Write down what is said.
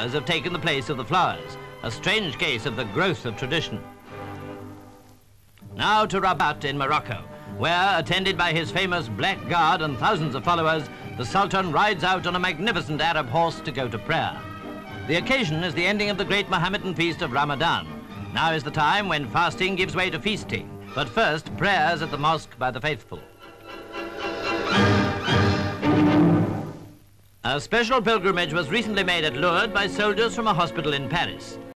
have taken the place of the flowers, a strange case of the growth of tradition. Now to Rabat in Morocco, where, attended by his famous Black Guard and thousands of followers, the Sultan rides out on a magnificent Arab horse to go to prayer. The occasion is the ending of the great Mohammedan feast of Ramadan. Now is the time when fasting gives way to feasting, but first prayers at the mosque by the faithful. A special pilgrimage was recently made at Lourdes by soldiers from a hospital in Paris.